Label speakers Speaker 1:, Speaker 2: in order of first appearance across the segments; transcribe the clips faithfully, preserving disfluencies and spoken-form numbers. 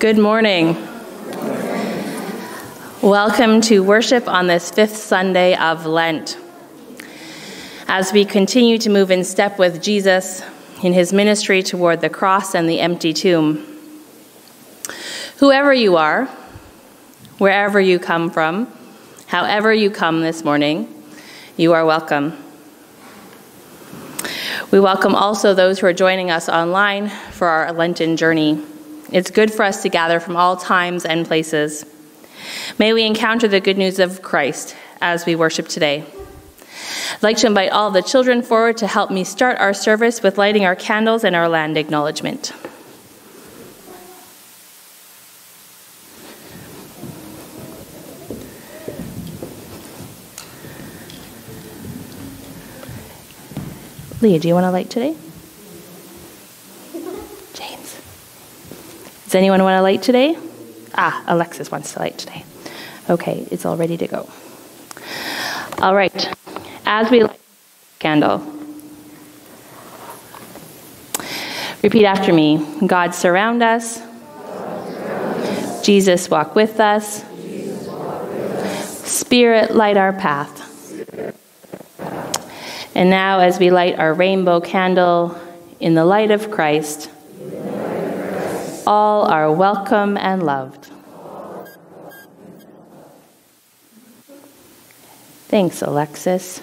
Speaker 1: Good morning. Welcome to worship on this fifth Sunday of Lent. As we continue to move in step with Jesus in his ministry toward the cross and the empty tomb. Whoever you are, wherever you come from, however you come this morning, you are welcome. We welcome also those who are joining us online for our Lenten journey. It's good for us to gather from all times and places. May we encounter the good news of Christ as we worship today. I'd like to invite all the children forward to help me start our service with lighting our candles and our land acknowledgement. Leah, do you want to light today? James. Does anyone want to light today? Ah, Alexis wants to light today. Okay, it's all ready to go. All right, as we light the candle, repeat after me. God surround us. Jesus walk with us. Spirit light our path. And now as we light our rainbow candle in the light of Christ, all are welcome and loved. Thanks, Alexis.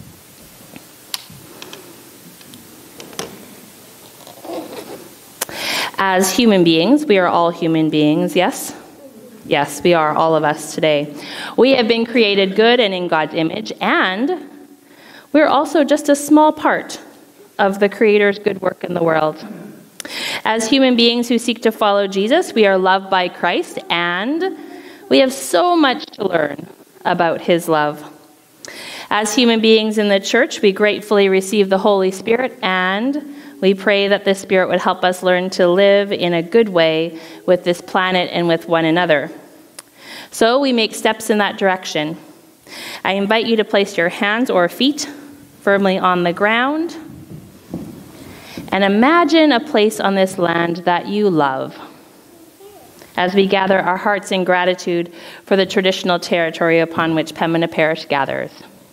Speaker 1: As human beings, we are all human beings, yes? Yes, we are, all of us today. We have been created good and in God's image, and we're also just a small part of the Creator's good work in the world. As human beings who seek to follow Jesus, we are loved by Christ, and we have so much to learn about his love. As human beings in the church, we gratefully receive the Holy Spirit, and we pray that the Spirit would help us learn to live in a good way with this planet and with one another. So we make steps in that direction. I invite you to place your hands or feet firmly on the ground, and imagine a place on this land that you love as we gather our hearts in gratitude for the traditional territory upon which Pembina Parish gathers.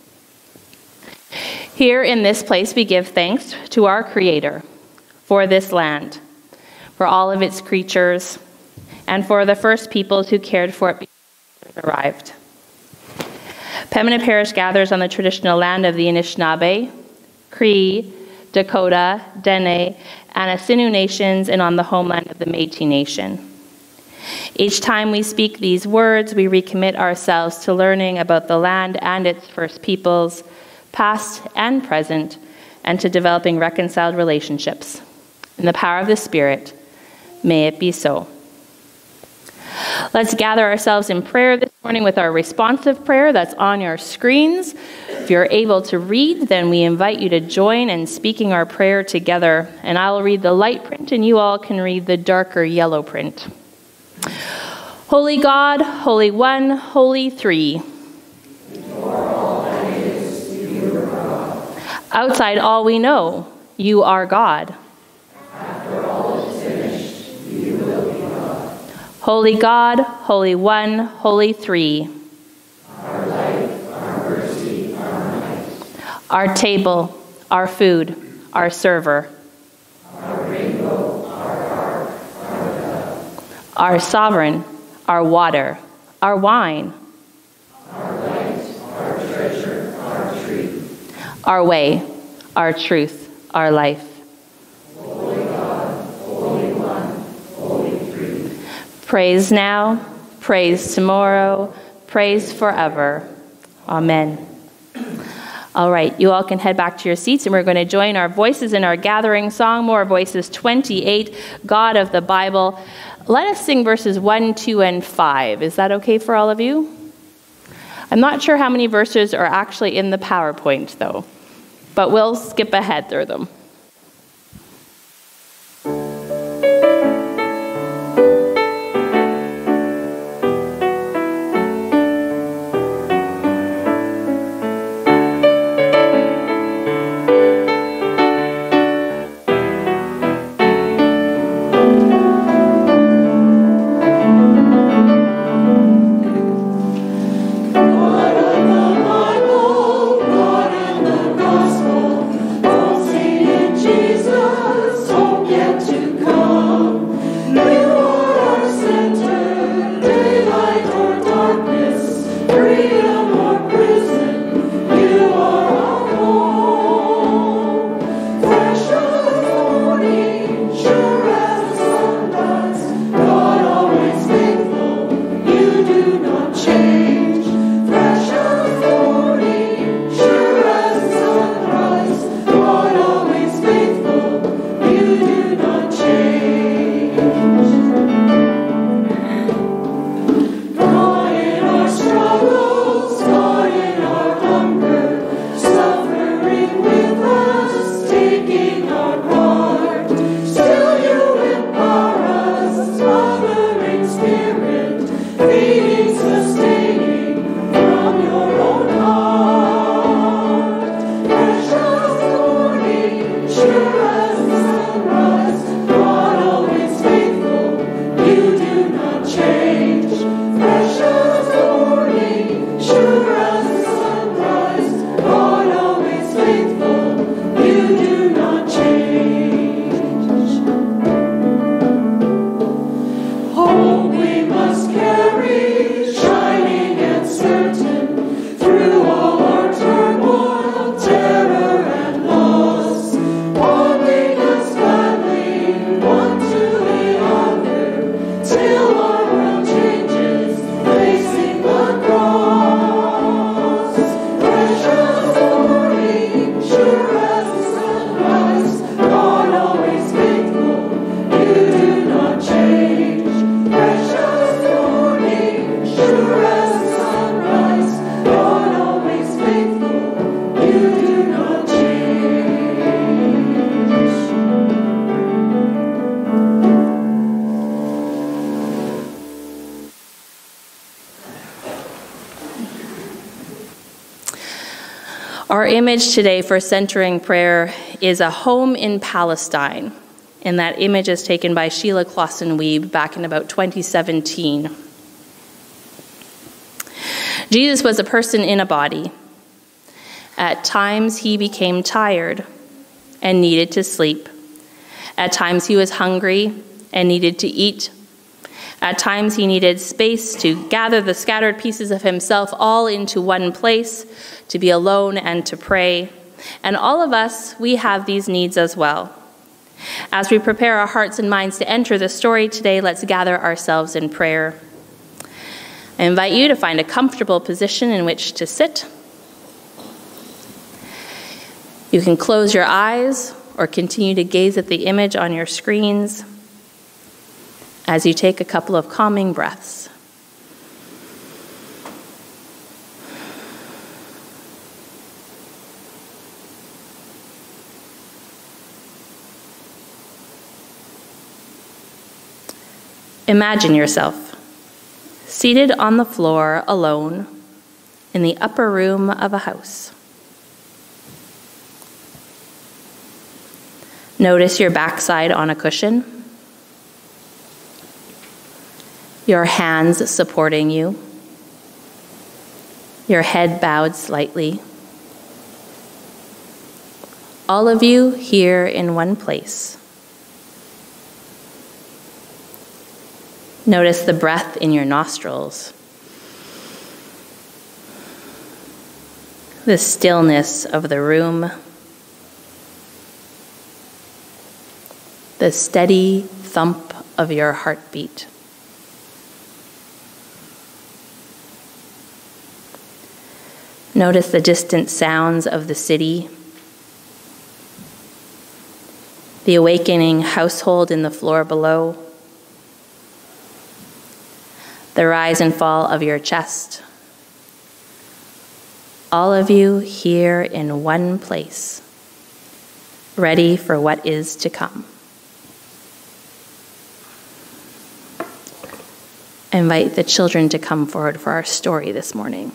Speaker 1: Here in this place, we give thanks to our Creator for this land, for all of its creatures, and for the first peoples who cared for it before it arrived. Pembina Parish gathers on the traditional land of the Anishinaabe, Cree, Dakota, Dene, and Asinu nations, and on the homeland of the Métis Nation. Each time we speak these words, we recommit ourselves to learning about the land and its first peoples, past and present, and to developing reconciled relationships. In the power of the Spirit, may it be so. Let's gather ourselves in prayer this morning with our responsive prayer that's on your screens. If you're able to read, then we invite you to join in speaking our prayer together. And I'll read the light print, and you all can read the darker yellow print. Holy God, Holy One, Holy Three. Outside all we know, you are God.
Speaker 2: After all is finished, you will be God.
Speaker 1: Holy God, Holy One, Holy Three.
Speaker 2: Our life, our mercy, our might.
Speaker 1: Our table, our food, our server.
Speaker 2: Our rainbow, our ark, our dove.
Speaker 1: Our sovereign, our water, our wine.
Speaker 2: Our light, our treasure, our tree.
Speaker 1: Our way, our truth, our life.
Speaker 2: Holy God, Holy One, Holy Three.
Speaker 1: Praise now, praise tomorrow, praise forever. Amen. All right, you all can head back to your seats, and we're going to join our voices in our gathering song, More Voices twenty-eight, God of the Bible. Let us sing verses one, two, and five. Is that okay for all of you? I'm not sure how many verses are actually in the PowerPoint, though, but we'll skip ahead through them. Our image today for centering prayer is a home in Palestine, and that image is taken by Sheila Clausen-Weeb back in about twenty seventeen. Jesus was a person in a body. At times he became tired and needed to sleep. At times he was hungry and needed to eat. At times he needed space to gather the scattered pieces of himself all into one place, to be alone and to pray. And all of us, we have these needs as well. As we prepare our hearts and minds to enter the story today, let's gather ourselves in prayer. I invite you to find a comfortable position in which to sit. You can close your eyes or continue to gaze at the image on your screens as you take a couple of calming breaths. Imagine yourself seated on the floor alone in the upper room of a house. Notice your backside on a cushion, your hands supporting you, your head bowed slightly. All of you here in one place. Notice the breath in your nostrils, the stillness of the room, the steady thump of your heartbeat. Notice the distant sounds of the city, the awakening household in the floor below, the rise and fall of your chest. All of you here in one place, ready for what is to come. I invite the children to come forward for our story this morning.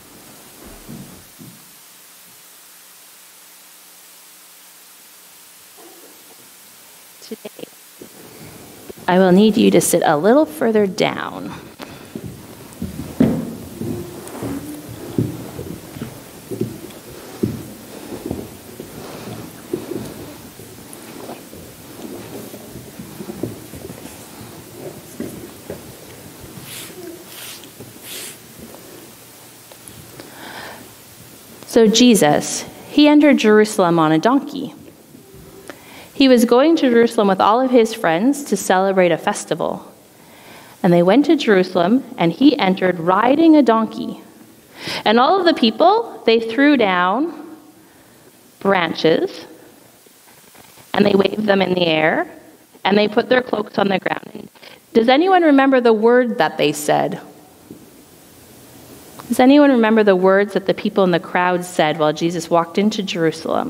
Speaker 1: Today, I will need you to sit a little further down. So Jesus, he entered Jerusalem on a donkey. He was going to Jerusalem with all of his friends to celebrate a festival. And they went to Jerusalem, and he entered riding a donkey. And all of the people, they threw down branches, and they waved them in the air, and they put their cloaks on the ground. Does anyone remember the word that they said? Does anyone remember the words that the people in the crowd said while Jesus walked into Jerusalem?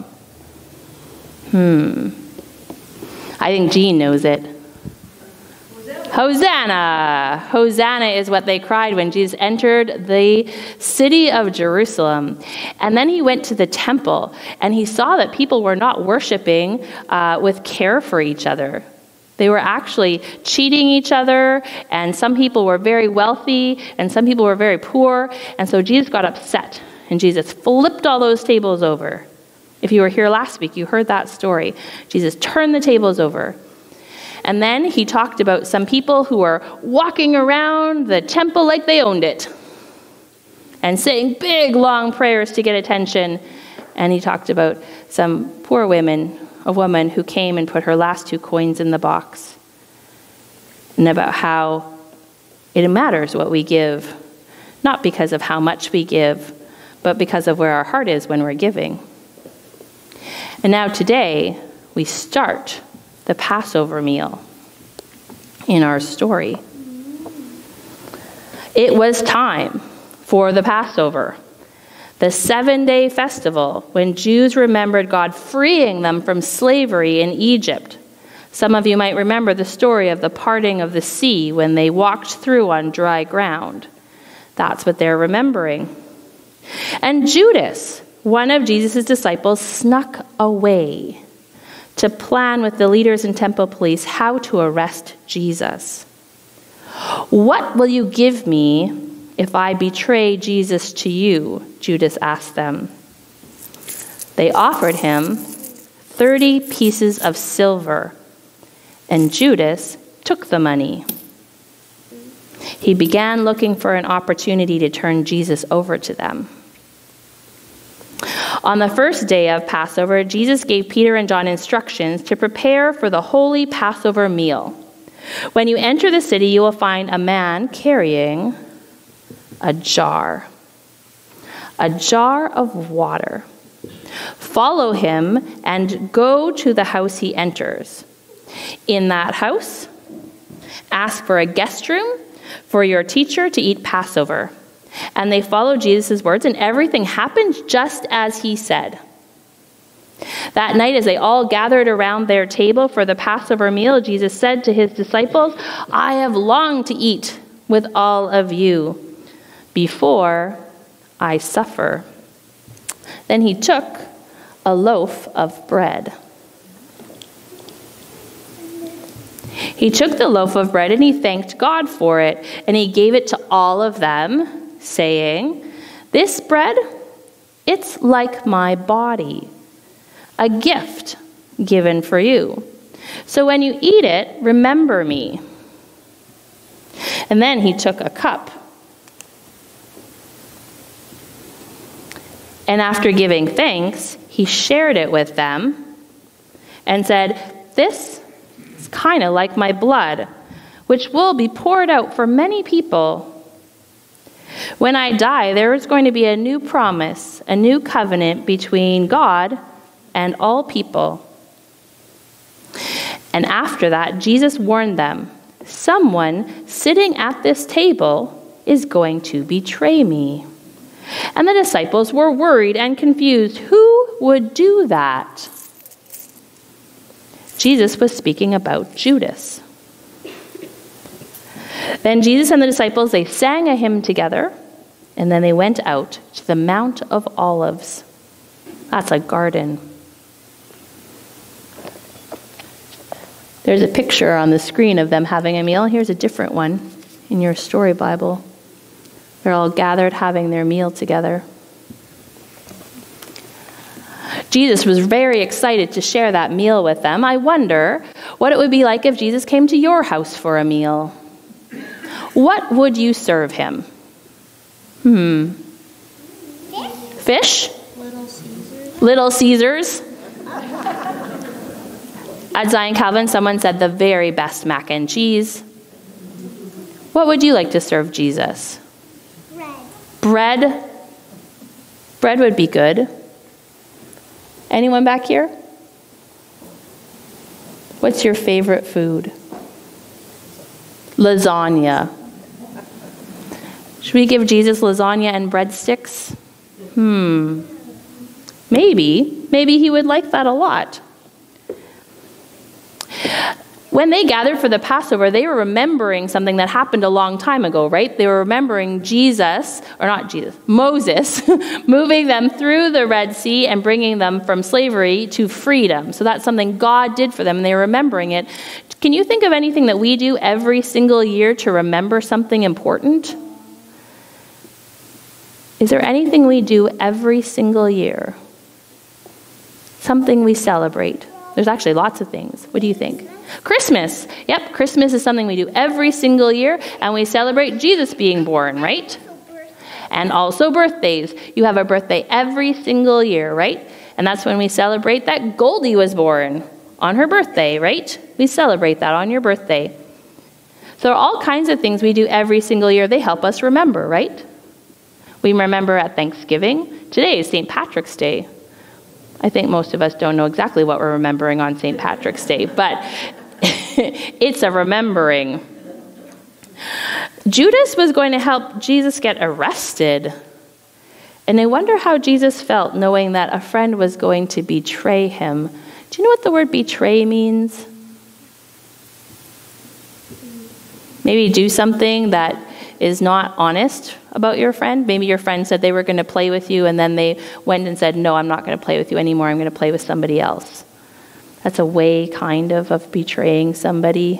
Speaker 1: Hmm. I think Jean knows it. Hosanna. Hosanna! Hosanna is what they cried when Jesus entered the city of Jerusalem. And then he went to the temple, and he saw that people were not worshiping uh, with care for each other. They were actually cheating each other, and some people were very wealthy, and some people were very poor, and so Jesus got upset, and Jesus flipped all those tables over. If you were here last week, you heard that story. Jesus turned the tables over. And then he talked about some people who were walking around the temple like they owned it, and saying big, long prayers to get attention, and he talked about some poor women, a woman who came and put her last two coins in the box, and about how it matters what we give, not because of how much we give, but because of where our heart is when we're giving. And now today, we start the Passover meal in our story. It was time for the Passover, the seven-day festival when Jews remembered God freeing them from slavery in Egypt. Some of you might remember the story of the parting of the sea when they walked through on dry ground. That's what they're remembering. And Judas one of Jesus' disciples snuck away to plan with the leaders and temple police how to arrest Jesus. "What will you give me if I betray Jesus to you?" Judas asked them. They offered him thirty pieces of silver, and Judas took the money. He began looking for an opportunity to turn Jesus over to them. On the first day of Passover, Jesus gave Peter and John instructions to prepare for the holy Passover meal. "When you enter the city, you will find a man carrying a jar, a jar of water. Follow him and go to the house he enters. In that house, ask for a guest room for your teacher to eat Passover." And they followed Jesus' words, and everything happened just as he said. That night, as they all gathered around their table for the Passover meal, Jesus said to his disciples, "I have longed to eat with all of you before I suffer." Then he took a loaf of bread. He took the loaf of bread and he thanked God for it, and he gave it to all of them, saying, "This bread, it's like my body, a gift given for you. So when you eat it, remember me." And then he took a cup. And after giving thanks, he shared it with them and said, "This is kind of like my blood, which will be poured out for many people. When I die, there is going to be a new promise, a new covenant between God and all people." And after that, Jesus warned them, "Someone sitting at this table is going to betray me." And the disciples were worried and confused. Who would do that? Jesus was speaking about Judas. Then Jesus and the disciples, they sang a hymn together, and then they went out to the Mount of Olives. That's a garden. There's a picture on the screen of them having a meal. Here's a different one in your story Bible. They're all gathered having their meal together. Jesus was very excited to share that meal with them. I wonder what it would be like if Jesus came to your house for a meal. What would you serve him? Hmm. Fish?
Speaker 3: Little Caesars.
Speaker 1: Little Caesars. At Zion Calvin, someone said the very best mac and cheese. What would you like to serve Jesus?
Speaker 3: Bread.
Speaker 1: Bread? Bread would be good. Anyone back here? What's your favorite food? Lasagna. Should we give Jesus lasagna and breadsticks? Hmm. Maybe. Maybe he would like that a lot. When they gathered for the Passover, they were remembering something that happened a long time ago, right? They were remembering Jesus, or not Jesus, Moses, moving them through the Red Sea and bringing them from slavery to freedom. So that's something God did for them, and they were remembering it. Can you think of anything that we do every single year to remember something important? Is there anything we do every single year? Something we celebrate? There's actually lots of things. What do you think? Christmas. Yep, Christmas is something we do every single year, and we celebrate Jesus being born, right? And also birthdays. You have a birthday every single year, right? And that's when we celebrate that Goldie was born on her birthday, right? We celebrate that on your birthday. So there are all kinds of things we do every single year. They help us remember, right? We remember at Thanksgiving. Today is Saint Patrick's Day. I think most of us don't know exactly what we're remembering on Saint Patrick's Day, but it's a remembering. Judas was going to help Jesus get arrested. And I wonder how Jesus felt knowing that a friend was going to betray him. Do you know what the word betray means? Maybe do something that is not honest about your friend. Maybe your friend said they were going to play with you, and then they went and said, no, I'm not going to play with you anymore. I'm going to play with somebody else. That's a way, kind of, of betraying somebody.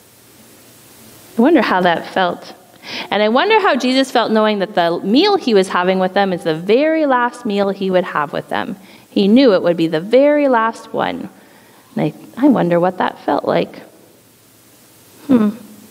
Speaker 1: I wonder how that felt. And I wonder how Jesus felt knowing that the meal he was having with them is the very last meal he would have with them. He knew it would be the very last one. And I, I wonder what that felt like. Hmm.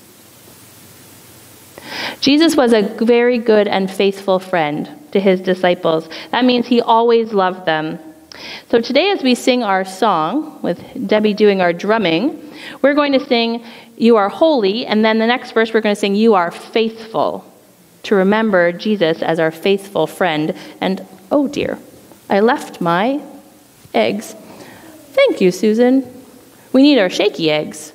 Speaker 1: Jesus was a very good and faithful friend to his disciples. That means he always loved them. So today, as we sing our song, with Debbie doing our drumming, we're going to sing, "You Are Holy," and then the next verse we're going to sing, "You Are Faithful," to remember Jesus as our faithful friend. And, oh dear, I left my eggs. Thank you, Susan. We need our shaky eggs.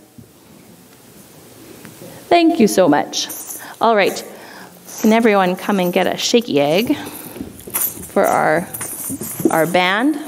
Speaker 1: Thank you so much. All right, can everyone come and get a shaky egg for our, our band?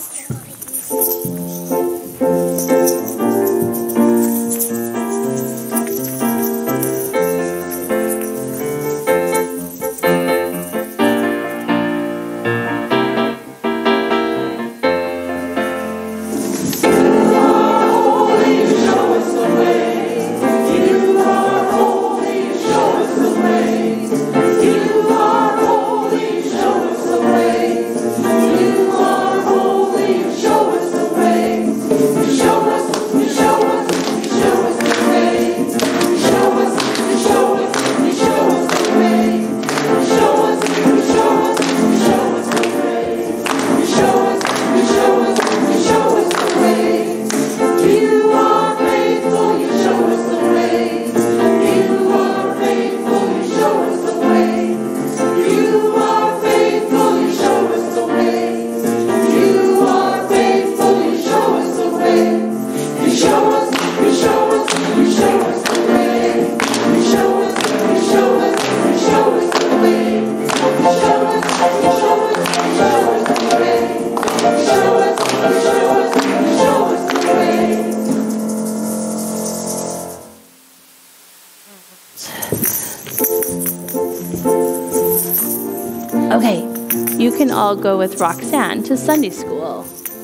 Speaker 1: Okay, you can all go with Roxanne to Sunday school.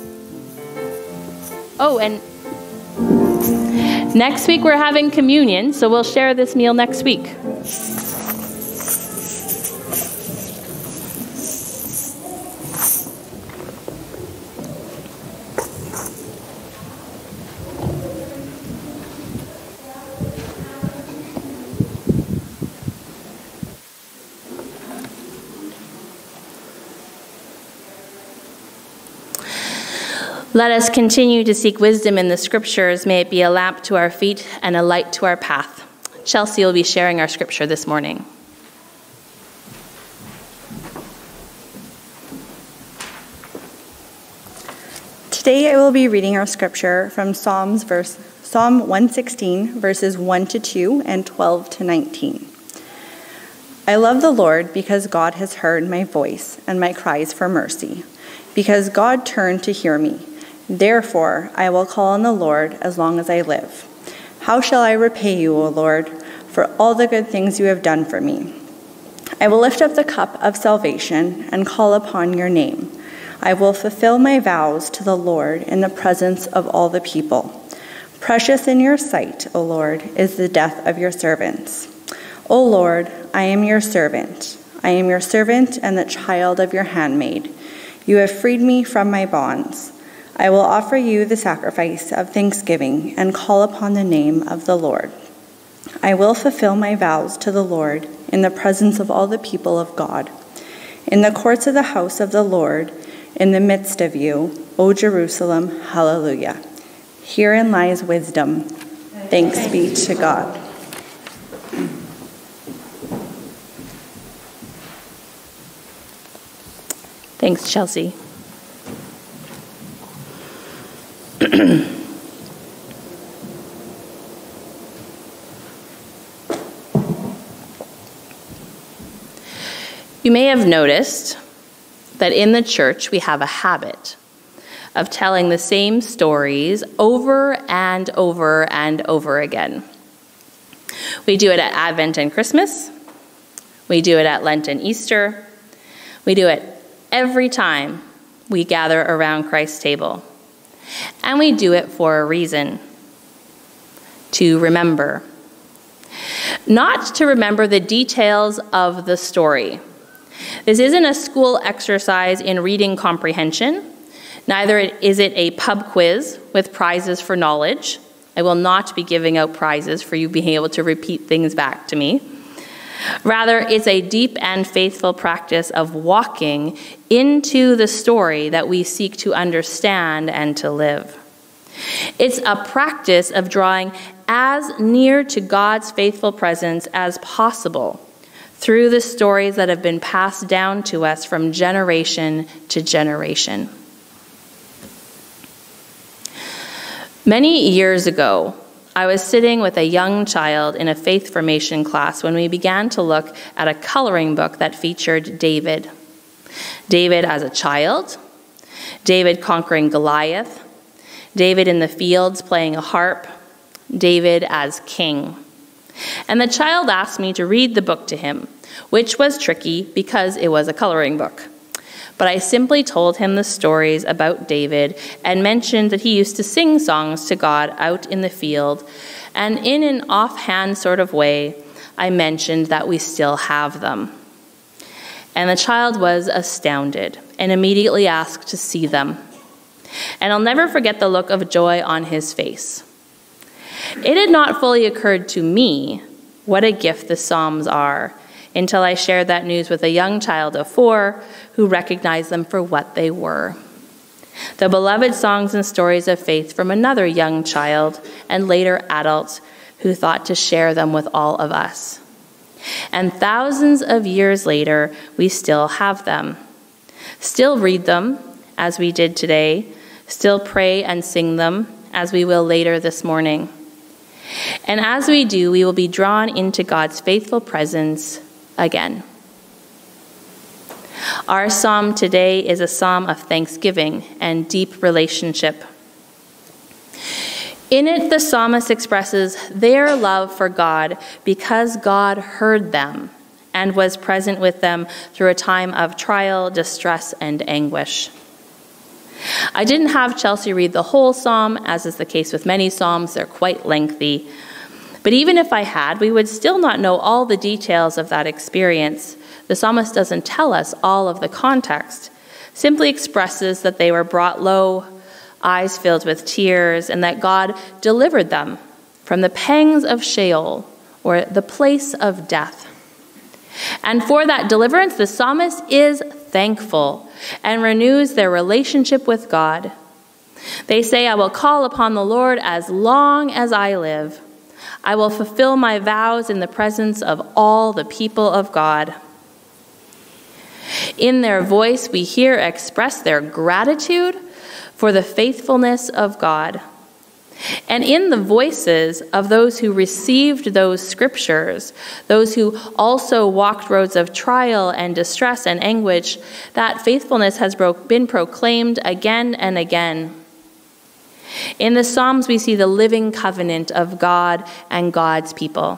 Speaker 1: Oh, and next week we're having communion, so we'll share this meal next week. Let us continue to seek wisdom in the scriptures. May it be a lamp to our feet and a light to our path. Chelsey will be sharing our scripture this morning.
Speaker 4: Today I will be reading our scripture from Psalms verse, Psalm one sixteen, verses one to two and twelve to nineteen. I love the Lord because God has heard my voice and my cries for mercy, because God turned to hear me. Therefore, I will call on the Lord as long as I live. How shall I repay you, O Lord, for all the good things you have done for me? I will lift up the cup of salvation and call upon your name. I will fulfill my vows to the Lord in the presence of all the people. Precious in your sight, O Lord, is the death of your servants. O Lord, I am your servant. I am your servant and the child of your handmaid. You have freed me from my bonds. I will offer you the sacrifice of thanksgiving and call upon the name of the Lord. I will fulfill my vows to the Lord in the presence of all the people of God. In the courts of the house of the Lord, in the midst of you, O Jerusalem, hallelujah. Herein lies wisdom. Thanks be to God.
Speaker 1: Thanks, Chelsey. You may have noticed that in the church we have a habit of telling the same stories over and over and over again. We do it at Advent and Christmas. We do it at Lent and Easter. We do it every time we gather around Christ's table. And we do it for a reason: to remember. Not to remember the details of the story. This isn't a school exercise in reading comprehension. Neither is it a pub quiz with prizes for knowledge. I will not be giving out prizes for you being able to repeat things back to me. Rather, it's a deep and faithful practice of walking into the story that we seek to understand and to live. It's a practice of drawing as near to God's faithful presence as possible through the stories that have been passed down to us from generation to generation. Many years ago, I was sitting with a young child in a faith formation class when we began to look at a coloring book that featured David. David as a child, David conquering Goliath, David in the fields playing a harp, David as king. And the child asked me to read the book to him, which was tricky because it was a coloring book. But I simply told him the stories about David and mentioned that he used to sing songs to God out in the field. And in an offhand sort of way, I mentioned that we still have them. And the child was astounded and immediately asked to see them. And I'll never forget the look of joy on his face. It had not fully occurred to me what a gift the Psalms are until I shared that news with a young child of four who recognized them for what they were. The beloved songs and stories of faith from another young child and later adult who thought to share them with all of us. And thousands of years later, we still have them. Still read them, as we did today. Still pray and sing them, as we will later this morning. And as we do, we will be drawn into God's faithful presence again. Our psalm today is a psalm of thanksgiving and deep relationship. In it, the psalmist expresses their love for God because God heard them and was present with them through a time of trial, distress, and anguish. I didn't have Chelsey read the whole psalm, as is the case with many psalms. They're quite lengthy. But even if I had, we would still not know all the details of that experience. The psalmist doesn't tell us all of the context, simply expresses that they were brought low, eyes filled with tears, and that God delivered them from the pangs of Sheol, or the place of death. And for that deliverance, the psalmist is thankful and renews their relationship with God. They say, "I will call upon the Lord as long as I live. I will fulfill my vows in the presence of all the people of God." In their voice, we hear express their gratitude for the faithfulness of God. And in the voices of those who received those scriptures, those who also walked roads of trial and distress and anguish, that faithfulness has been proclaimed again and again. In the Psalms, we see the living covenant of God and God's people.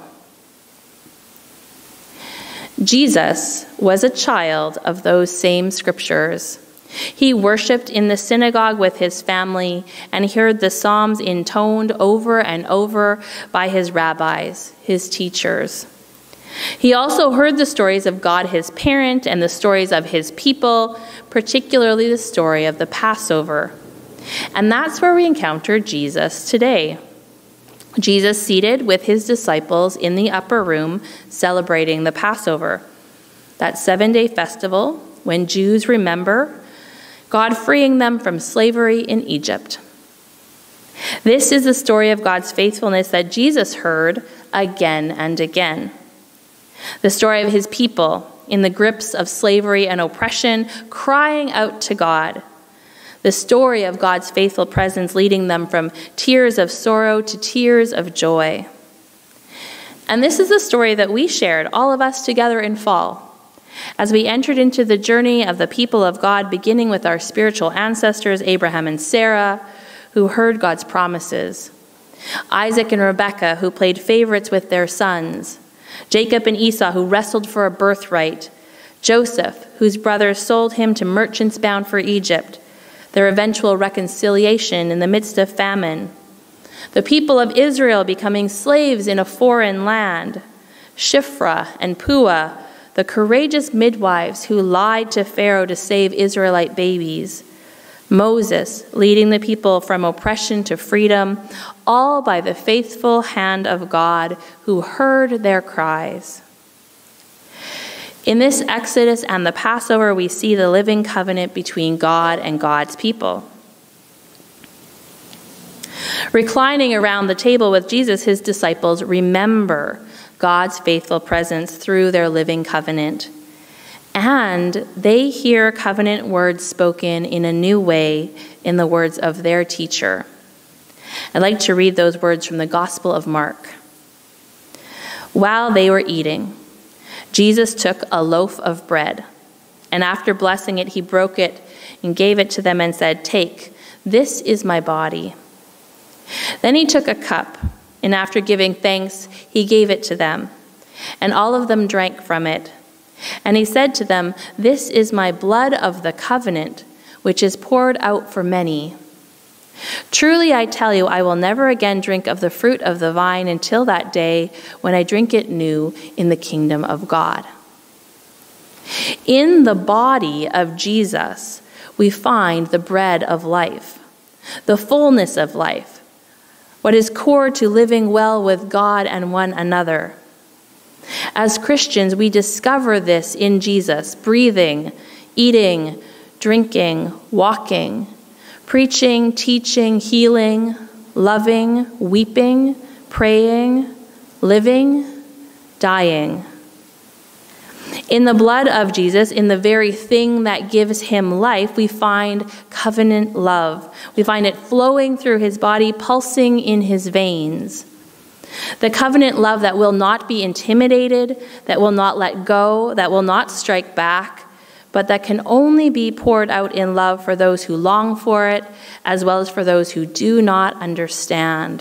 Speaker 1: Jesus was a child of those same scriptures. He worshiped in the synagogue with his family and heard the Psalms intoned over and over by his rabbis, his teachers. He also heard the stories of God, his parent, and the stories of his people, particularly the story of the Passover. And that's where we encounter Jesus today. Jesus seated with his disciples in the upper room celebrating the Passover, that seven-day festival when Jews remember God freeing them from slavery in Egypt. This is the story of God's faithfulness that Jesus heard again and again. The story of his people in the grips of slavery and oppression, crying out to God. The story of God's faithful presence leading them from tears of sorrow to tears of joy. And this is the story that we shared, all of us together in fall, as we entered into the journey of the people of God, beginning with our spiritual ancestors, Abraham and Sarah, who heard God's promises, Isaac and Rebekah, who played favorites with their sons, Jacob and Esau, who wrestled for a birthright. Joseph, whose brothers sold him to merchants bound for Egypt. Their eventual reconciliation in the midst of famine. The people of Israel becoming slaves in a foreign land. Shiphrah and Puah, the courageous midwives who lied to Pharaoh to save Israelite babies. Moses, leading the people from oppression to freedom, all by the faithful hand of God who heard their cries. In this Exodus and the Passover, we see the living covenant between God and God's people. Reclining around the table with Jesus, his disciples remember God's faithful presence through their living covenant. And they hear covenant words spoken in a new way in the words of their teacher. I'd like to read those words from the Gospel of Mark. While they were eating, Jesus took a loaf of bread, and after blessing it, he broke it and gave it to them and said, "Take, this is my body." Then he took a cup, and after giving thanks, he gave it to them, and all of them drank from it. And he said to them, "This is my blood of the covenant, which is poured out for many. Truly I tell you, I will never again drink of the fruit of the vine until that day when I drink it new in the kingdom of God." In the body of Jesus, we find the bread of life, the fullness of life, what is core to living well with God and one another. As Christians, we discover this in Jesus, breathing, eating, drinking, walking, preaching, teaching, healing, loving, weeping, praying, living, dying. In the blood of Jesus, in the very thing that gives him life, we find covenant love. We find it flowing through his body, pulsing in his veins. The covenant love that will not be intimidated, that will not let go, that will not strike back, but that can only be poured out in love for those who long for it, as well as for those who do not understand.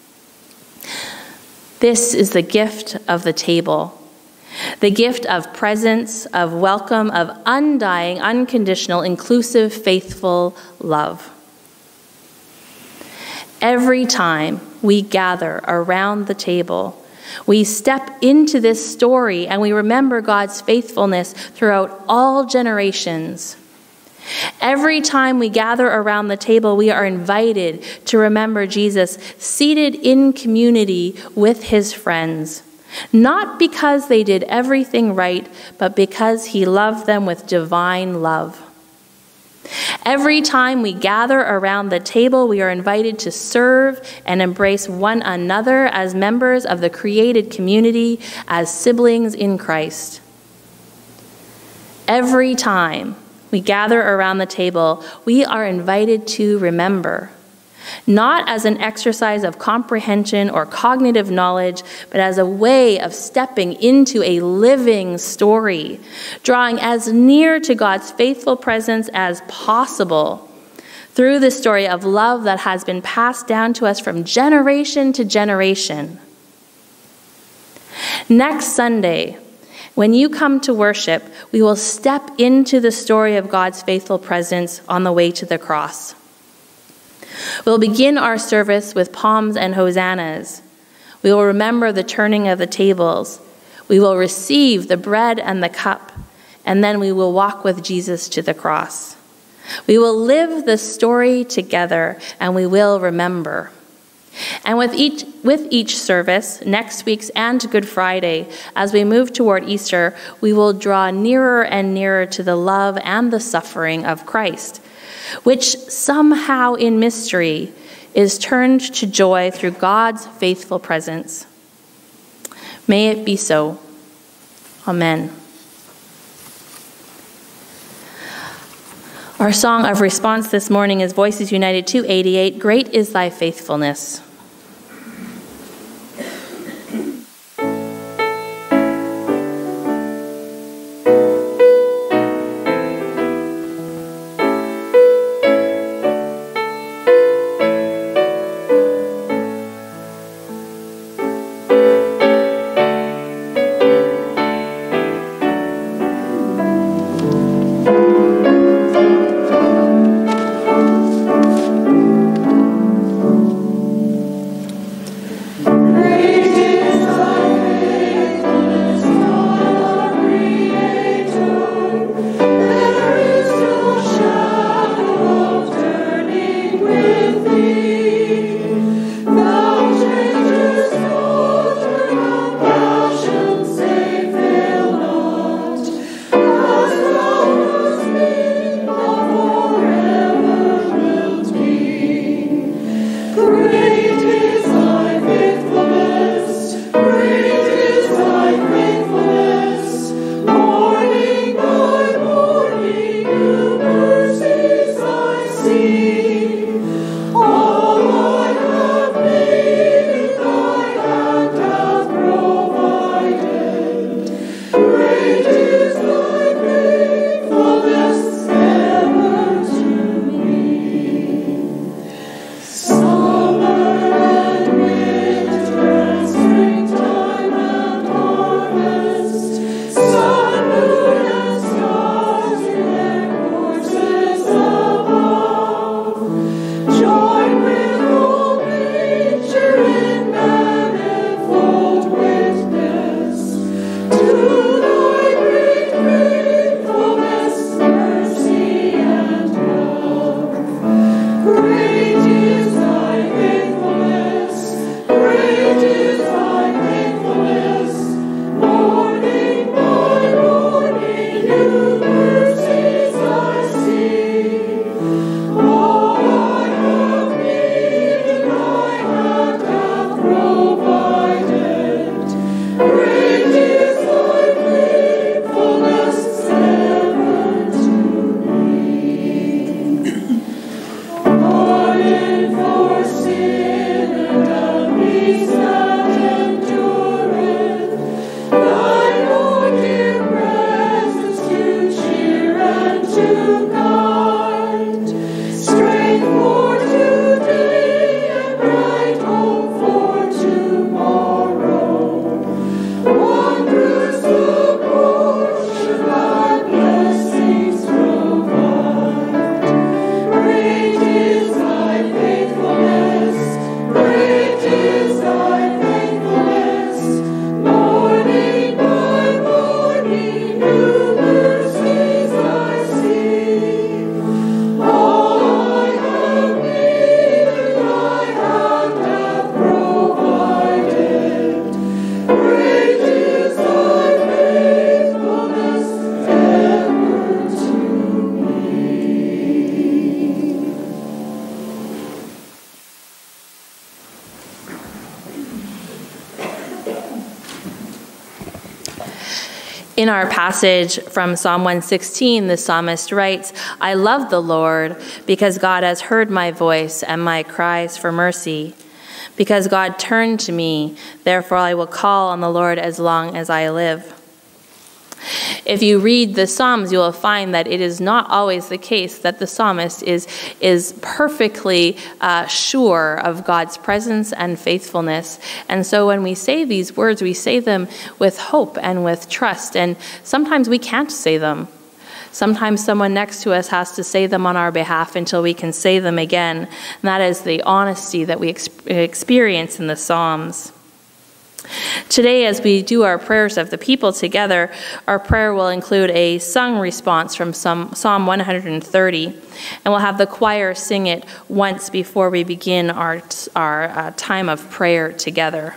Speaker 1: This is the gift of the table, the gift of presence, of welcome, of undying, unconditional, inclusive, faithful love. Every time we gather around the table, we step into this story and we remember God's faithfulness throughout all generations. Every time we gather around the table, we are invited to remember Jesus seated in community with his friends, not because they did everything right, but because he loved them with divine love. Every time we gather around the table, we are invited to serve and embrace one another as members of the created community, as siblings in Christ. Every time we gather around the table, we are invited to remember, not as an exercise of comprehension or cognitive knowledge, but as a way of stepping into a living story, drawing as near to God's faithful presence as possible through the story of love that has been passed down to us from generation to generation. Next Sunday, when you come to worship, we will step into the story of God's faithful presence on the way to the cross. We'll begin our service with palms and hosannas. We will remember the turning of the tables. We will receive the bread and the cup, and then we will walk with Jesus to the cross. We will live the story together, and we will remember. And with each, with each service, next week's and Good Friday, as we move toward Easter, we will draw nearer and nearer to the love and the suffering of Christ, which somehow in mystery is turned to joy through God's faithful presence. May it be so. Amen. Our song of response this morning is Voices United two eighty-eight, Great is Thy Faithfulness. In our passage from Psalm one sixteen, the psalmist writes, "I love the Lord because God has heard my voice and my cries for mercy. Because God turned to me, therefore I will call on the Lord as long as I live." If you read the Psalms, you will find that it is not always the case that the psalmist is, is perfectly uh, sure of God's presence and faithfulness. And so when we say these words, we say them with hope and with trust. And sometimes we can't say them. Sometimes someone next to us has to say them on our behalf until we can say them again. And that is the honesty that we ex- experience in the Psalms. Today, as we do our prayers of the people together, our prayer will include a sung response from Psalm one hundred thirty, and we'll have the choir sing it once before we begin our, our uh, time of prayer together.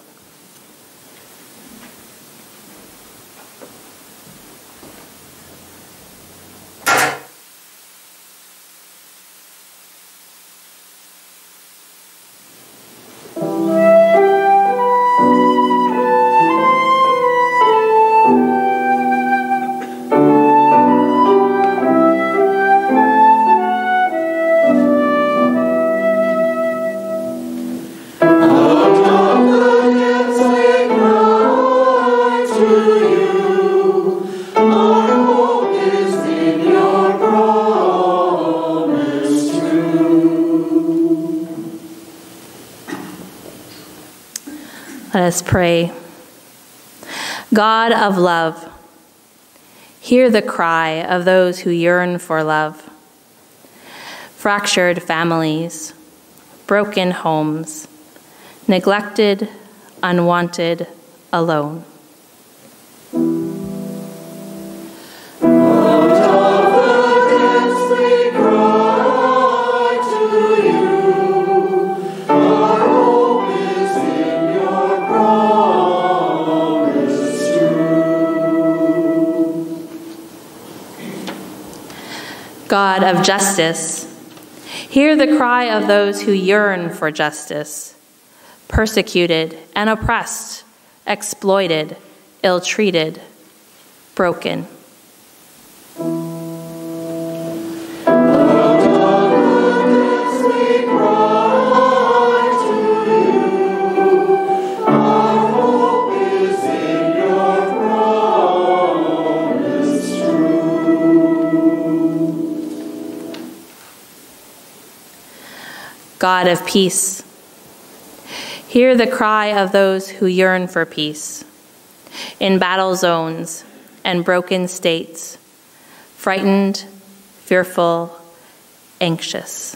Speaker 1: Let us pray. God of love, hear the cry of those who yearn for love. Fractured families, broken homes, neglected, unwanted, alone. God of justice, hear the cry of those who yearn for justice, persecuted and oppressed, exploited, ill-treated, broken. God of peace, hear the cry of those who yearn for peace, in battle zones and broken states, frightened, fearful, anxious.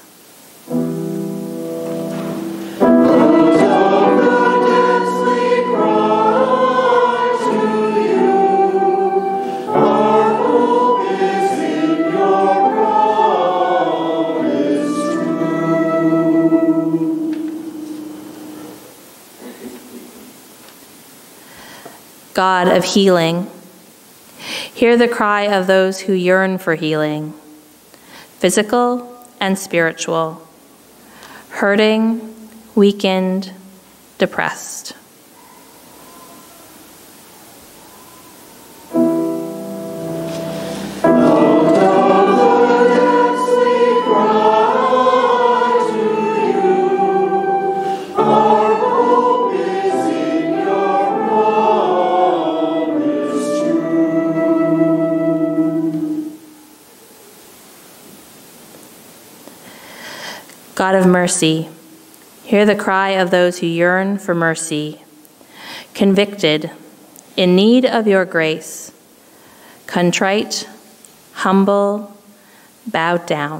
Speaker 1: God of healing, hear the cry of those who yearn for healing, physical and spiritual, hurting, weakened, depressed. God of mercy, hear the cry of those who yearn for mercy, convicted, in need of your grace, contrite, humble, bowed down.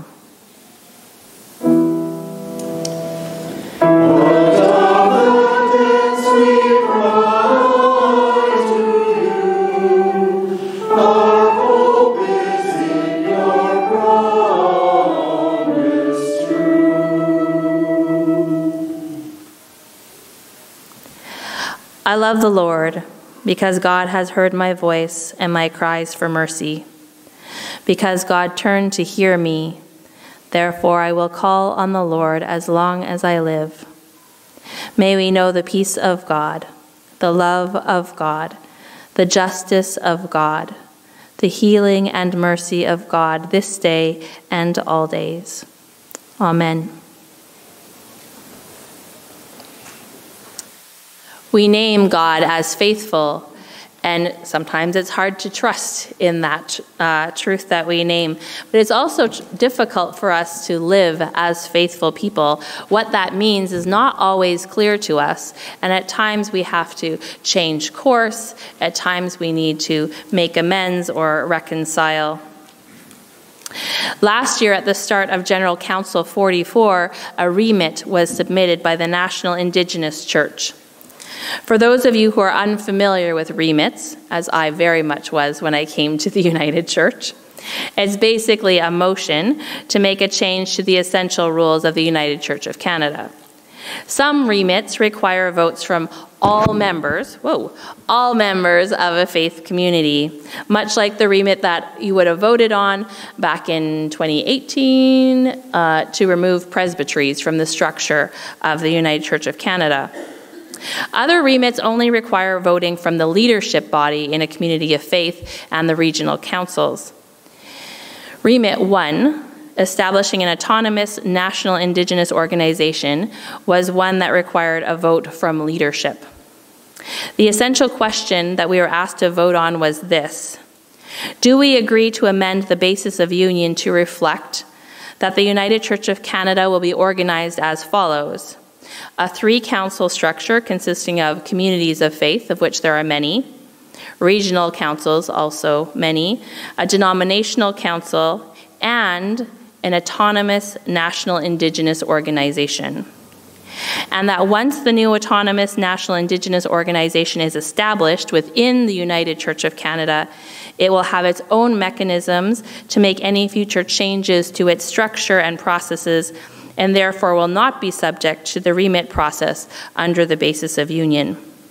Speaker 1: I love the Lord, because God has heard my voice and my cries for mercy. Because God turned to hear me, therefore I will call on the Lord as long as I live. May we know the peace of God, the love of God, the justice of God, the healing and mercy of God this day and all days. Amen. We name God as faithful, and sometimes it's hard to trust in that uh, truth that we name. But it's also t- difficult for us to live as faithful people. What that means is not always clear to us, and at times we have to change course. At times we need to make amends or reconcile. Last year, at the start of General Council forty-four, a remit was submitted by the National Indigenous Church. For those of you who are unfamiliar with remits, as I very much was when I came to the United Church, it's basically a motion to make a change to the essential rules of the United Church of Canada. Some remits require votes from all members, whoa, all members of a faith community, much like the remit that you would have voted on back in twenty eighteen uh, to remove presbyteries from the structure of the United Church of Canada. Other remits only require voting from the leadership body in a community of faith and the regional councils. Remit one, establishing an autonomous national Indigenous organization, was one that required a vote from leadership. The essential question that we were asked to vote on was this: do we agree to amend the basis of union to reflect that the United Church of Canada will be organized as follows? A three-council structure consisting of communities of faith, of which there are many, regional councils, also many, a denominational council, and an autonomous national Indigenous organization. And that once the new autonomous national Indigenous organization is established within the United Church of Canada, it will have its own mechanisms to make any future changes to its structure and processes, and therefore will not be subject to the remit process under the basis of union.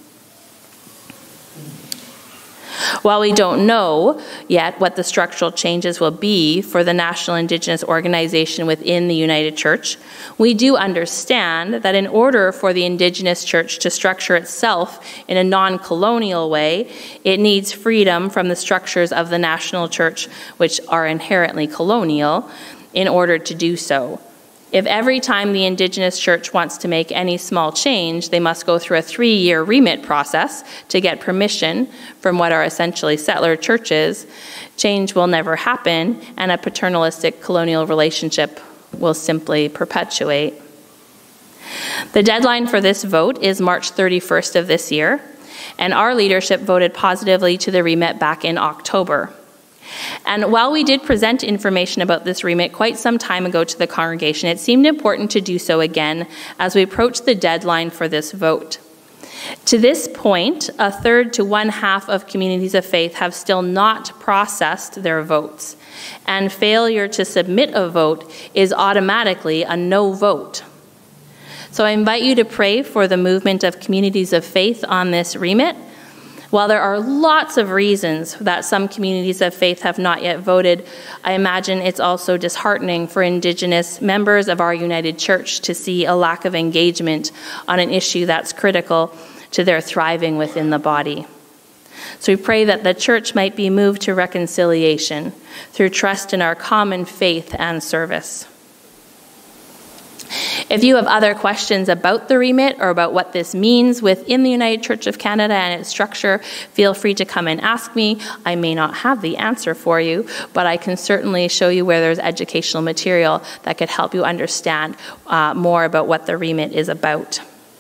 Speaker 1: While we don't know yet what the structural changes will be for the National Indigenous Organization within the United Church, we do understand that in order for the Indigenous Church to structure itself in a non-colonial way, it needs freedom from the structures of the National Church, which are inherently colonial, in order to do so. If every time the Indigenous Church wants to make any small change, they must go through a three-year remit process to get permission from what are essentially settler churches, change will never happen, and a paternalistic colonial relationship will simply perpetuate. The deadline for this vote is March thirty-first of this year, and our leadership voted positively to the remit back in October. And while we did present information about this remit quite some time ago to the congregation, it seemed important to do so again as we approach the deadline for this vote. To this point, a third to one half of communities of faith have still not processed their votes, and failure to submit a vote is automatically a no vote. So I invite you to pray for the movement of communities of faith on this remit. While there are lots of reasons that some communities of faith have not yet voted, I imagine it's also disheartening for Indigenous members of our United Church to see a lack of engagement on an issue that's critical to their thriving within the body. So we pray that the church might be moved to reconciliation through trust in our common faith and service. If you have other questions about the remit or about what this means within the United Church of Canada and its structure, feel free to come and ask me. I may not have the answer for you, but I can certainly show you where there's educational material that could help you understand uh, more about what the remit is about.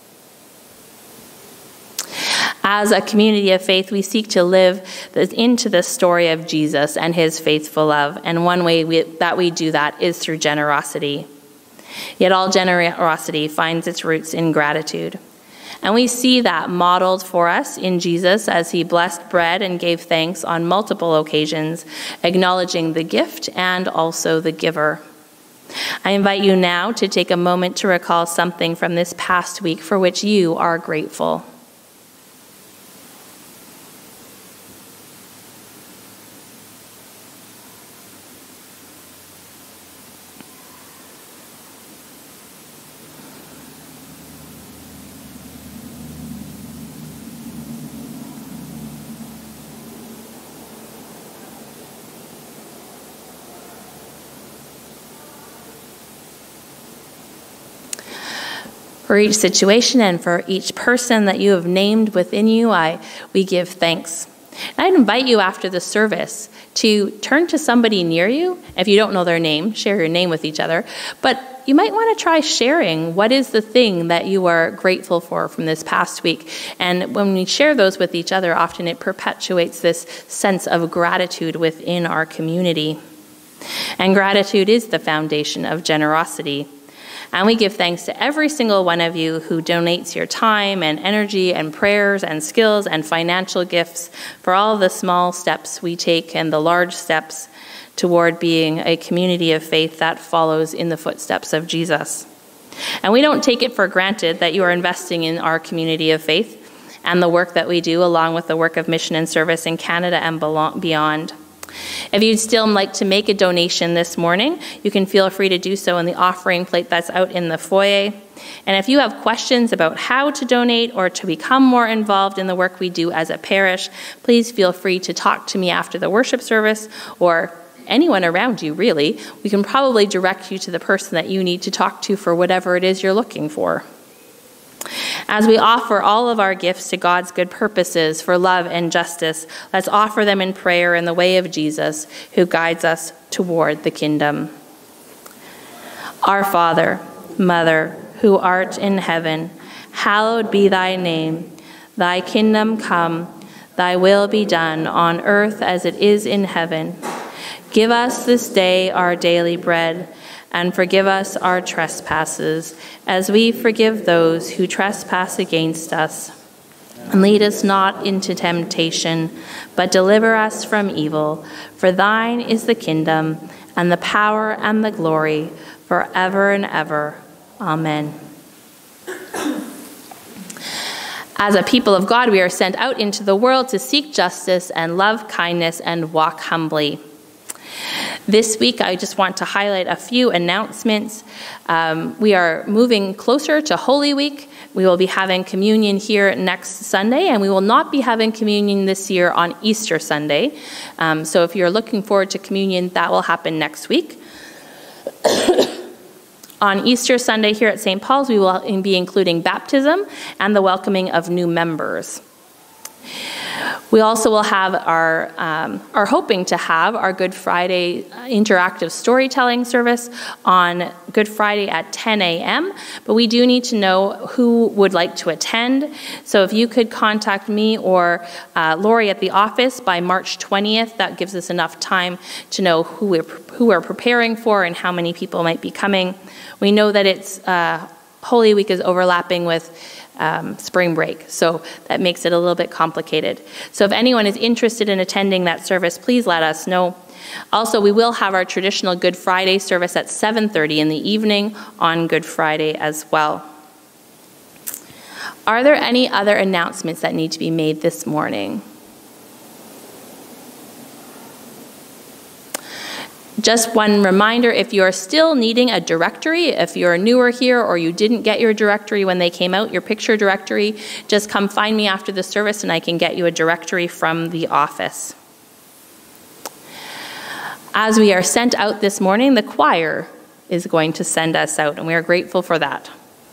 Speaker 1: As a community of faith, we seek to live into the story of Jesus and his faithful love, and one way we, that we do that is through generosity. Yet all generosity finds its roots in gratitude. And we see that modeled for us in Jesus as he blessed bread and gave thanks on multiple occasions, acknowledging the gift and also the giver. I invite you now to take a moment to recall something from this past week for which you are grateful. For each situation and for each person that you have named within you, I we give thanks. And I'd invite you after the service to turn to somebody near you. If you don't know their name, share your name with each other. But you might want to try sharing what is the thing that you are grateful for from this past week. And when we share those with each other, often it perpetuates this sense of gratitude within our community. And gratitude is the foundation of generosity. And we give thanks to every single one of you who donates your time and energy and prayers and skills and financial gifts for all the small steps we take and the large steps toward being a community of faith that follows in the footsteps of Jesus. And we don't take it for granted that you are investing in our community of faith and the work that we do, along with the work of mission and service in Canada and beyond. If you'd still like to make a donation this morning, you can feel free to do so in the offering plate that's out in the foyer. And if you have questions about how to donate or to become more involved in the work we do as a parish, please feel free to talk to me after the worship service, or anyone around you, really. We can probably direct you to the person that you need to talk to for whatever it is you're looking for. As we offer all of our gifts to God's good purposes for love and justice, let's offer them in prayer in the way of Jesus, who guides us toward the kingdom. Our Father, Mother, who art in heaven, hallowed be thy name. Thy kingdom come, thy will be done on earth as it is in heaven. Give us this day our daily bread, and forgive us our trespasses, as we forgive those who trespass against us. And lead us not into temptation, but deliver us from evil. For thine is the kingdom, and the power, and the glory, forever and ever. Amen. As a people of God, we are sent out into the world to seek justice and love kindness and walk humbly. This week, I just want to highlight a few announcements. Um, we are moving closer to Holy Week. We will be having communion here next Sunday, and we will not be having communion this year on Easter Sunday. Um, so if you're looking forward to communion, that will happen next week. On Easter Sunday here at Saint Paul's, we will be including baptism and the welcoming of new members. We also will have our, um, are hoping to have our Good Friday interactive storytelling service on Good Friday at ten a m, but we do need to know who would like to attend. So if you could contact me or uh, Lori at the office by March twentieth, that gives us enough time to know who we're, who we're preparing for and how many people might be coming. We know that it's uh, Holy Week is overlapping with Um, spring break, so that makes it a little bit complicated. So if anyone is interested in attending that service, please let us know. Also, we will have our traditional Good Friday service at seven thirty in the evening on Good Friday as well. Are there any other announcements that need to be made this morning? Just one reminder, if you're still needing a directory, if you're newer here or you didn't get your directory when they came out, your picture directory, just come find me after the service and I can get you a directory from the office. As we are sent out this morning, the choir is going to send us out, and we are grateful for that.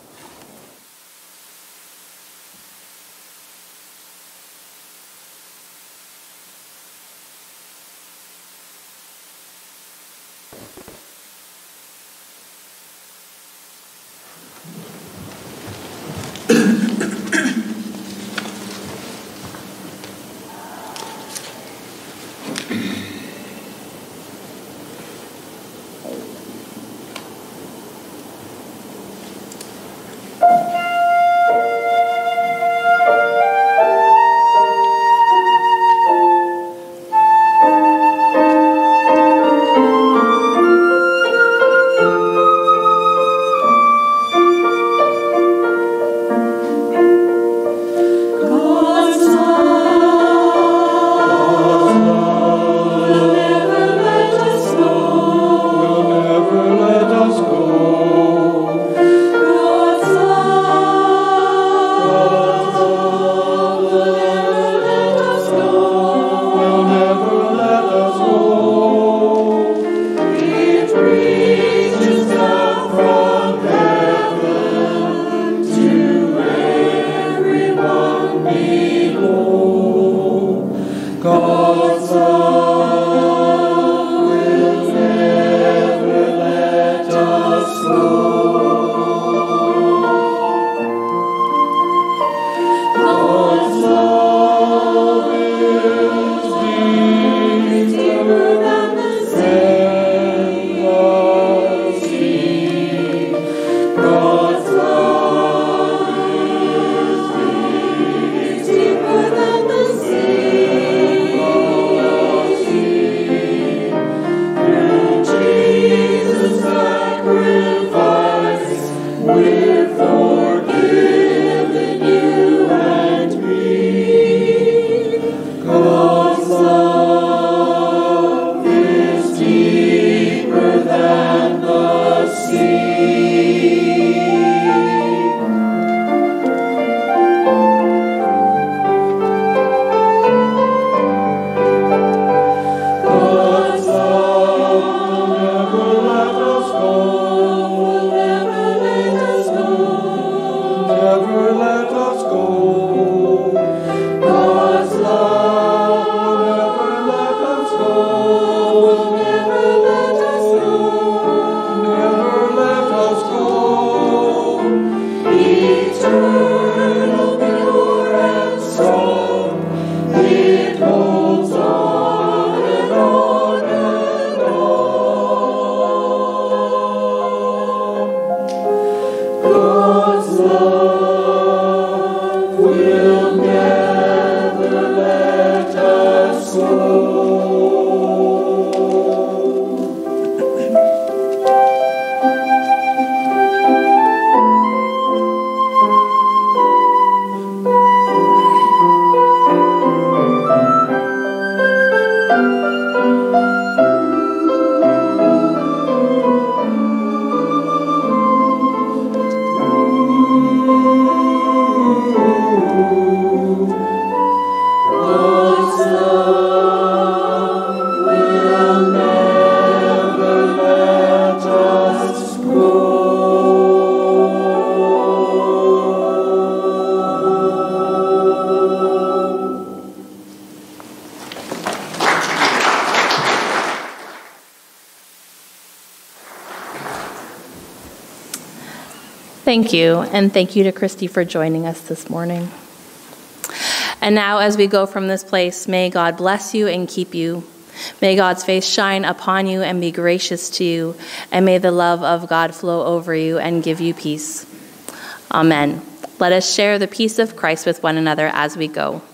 Speaker 1: Thank you, and thank you to Kristy for joining us this morning. And now as we go from this place, may God bless you and keep you. May God's face shine upon you and be gracious to you, and may the love of God flow over you and give you peace. Amen. Let us share the peace of Christ with one another as we go.